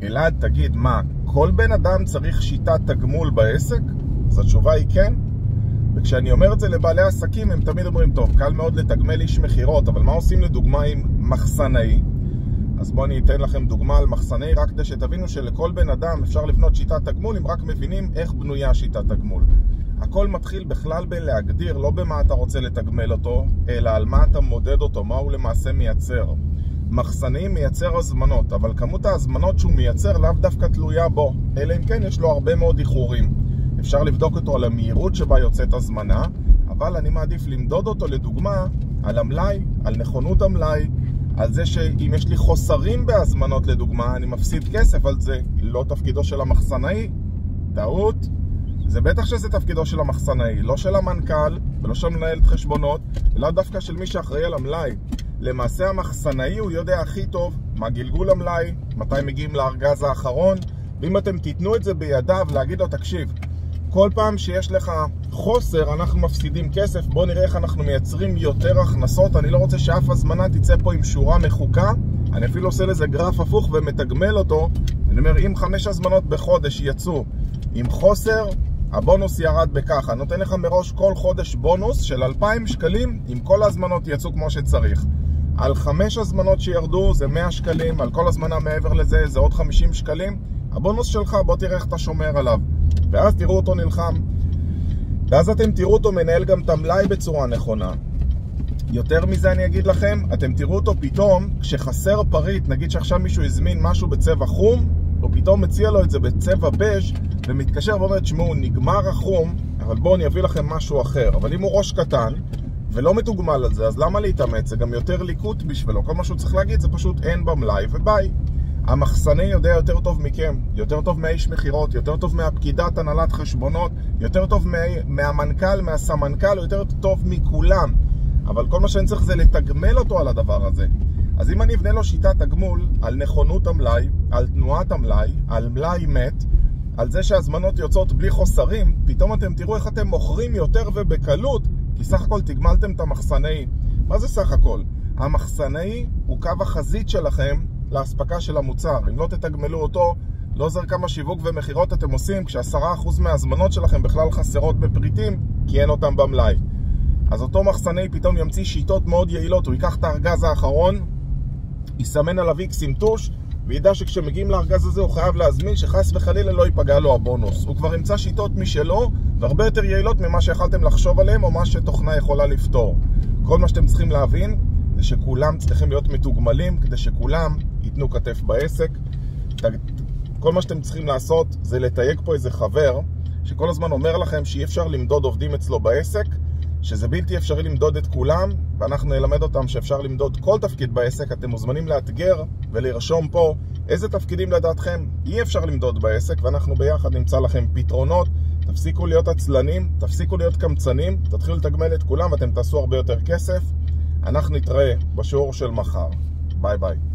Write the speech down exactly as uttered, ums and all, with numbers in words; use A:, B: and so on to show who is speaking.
A: אלעד, תגיד, מה, כל בן אדם צריך שיטת תגמול בעסק? אז התשובה היא כן. וכשאני אומר את זה לבעלי עסקים, הם תמיד אומרים, טוב, קל מאוד לתגמל איש מחירות, אבל מה עושים לדוגמה עם מחסנאי? אז בואו אני אתן לכם דוגמה על מחסנאי, רק כדי שתבינו שלכל בן אדם אפשר לבנות שיטת תגמול, אם רק מבינים איך בנויה שיטת תגמול. הכל מתחיל בכלל בלהגדיר, לא במה אתה רוצה לתגמל אותו, אלא על מה אתה מודד אותו, מה הוא למעשה מייצר. מחסנאי מייצר הזמנות, אבל כמות ההזמנות שהוא מייצר לאו דווקא תלויה בו, אלא אם כן יש לו הרבה מאוד איחורים. אפשר לבדוק אותו על המהירות שבה יוצאת הזמנה, אבל אני מעדיף למדוד אותו לדוגמה על המלאי, על נכונות המלאי, על זה שאם יש לי חוסרים בהזמנות לדוגמה, אני מפסיד כסף על זה. לא תפקידו של המחסנאי, טעות. זה בטח שזה תפקידו של המחסנאי, לא של המנכ"ל ולא של מנהלת חשבונות, ולא דווקא של מי שאחראי על המלאי. למעשה המחסנאי הוא יודע הכי טוב מה גלגול המלאי, מתי מגיעים לארגז האחרון, ואם אתם תיתנו את זה בידיו להגיד לו, תקשיב, כל פעם שיש לך חוסר אנחנו מפסידים כסף, בוא נראה איך אנחנו מייצרים יותר הכנסות. אני לא רוצה שאף הזמנה תצא פה עם שורה מחוקה, אני אפילו עושה לזה גרף הפוך ומתגמל אותו. אני אומר, אם חמש הזמנות בחודש יצאו עם חוסר, הבונוס ירד בככה. אני נותן לך מראש כל חודש בונוס של אלפיים שקלים, אם כל הזמנות יצאו כמו שצריך. על חמש הזמנות שירדו זה מאה שקלים, על כל הזמנה מעבר לזה זה עוד חמישים שקלים. הבונוס שלך, בוא תראה איך אתה שומר עליו. ואז תראו אותו נלחם. ואז אתם תראו אותו מנהל גם את המלאי בצורה נכונה. יותר מזה אני אגיד לכם, אתם תראו אותו פתאום, כשחסר פריט, נגיד שעכשיו מישהו הזמין משהו בצבע חום, או פתאום מציע לו את זה בצבע בז' ומתקשר ואומר, תשמעו, נגמר החום, אבל בואו אני אביא לכם משהו אחר. אבל אם הוא ראש קטן ולא מתוגמל על זה, אז למה להתאמץ? זה גם יותר ליקוט בשבילו. כל מה שהוא צריך להגיד זה פשוט אין במלאי וביי. המחסני יודע יותר טוב מכם, יותר טוב מהאיש מחירות, יותר טוב מהפקידת הנהלת חשבונות, יותר טוב מה, מהמנכ"ל, מהסמנכ"ל, יותר טוב מכולם. אבל כל מה שאני צריך זה לתגמל אותו על הדבר הזה. אז אם אני אבנה לו שיטת תגמול על נכונות המלאי, על תנועת המלאי, על מלאי מת, על זה שהזמנות יוצאות בלי חוסרים, פתאום אתם תראו איך אתם מוכרים יותר ובקלות, כי סך הכל תגמלתם את המחסנאי. מה זה סך הכל? המחסנאי הוא קו החזית שלכם להספקה של המוצר. אם לא תתגמלו אותו, לא זר כמה שיווק ומחירות אתם עושים, כשעשרה אחוז מההזמנות שלכם בכלל חסרות בפריטים, כי אין אותם במלאי. אז אותו מחסנאי פתאום ימציא שיטות מאוד יעילות, הוא ייקח את הארגז האחרון, יסמן עליו איקס עם טוש, וידע שכשמגיעים לארגז הזה הוא חייב להזמין שחס וחלילה לא ייפגע לו הבונוס. הוא כבר ימצא שיטות משלו, והרבה יותר יעילות ממה שיכולתם לחשוב עליהם, או מה שתוכנה יכולה לפתור. כל מה שאתם צריכים להבין, זה שכולם צריכים להיות מתוגמלים, כדי שכולם ייתנו כתף בעסק. כל מה שאתם צריכים לעשות, זה לתייג פה איזה חבר, שכל הזמן אומר לכם שאי אפשר למדוד עובדים אצלו בעסק, שזה בלתי אפשרי למדוד את כולם, ואנחנו נלמד אותם שאפשר למדוד כל תפקיד בעסק. אתם מוזמנים לאתגר ולרשום פה איזה תפקידים לדעתכם אי אפשר למדוד בעסק, ואנחנו ביחד נמצא לכם פתרונות. תפסיקו להיות עצלנים, תפסיקו להיות קמצנים, תתחילו לתגמל את כולם, אתם תעשו הרבה יותר כסף. אנחנו נתראה בשיעור של מחר. ביי ביי.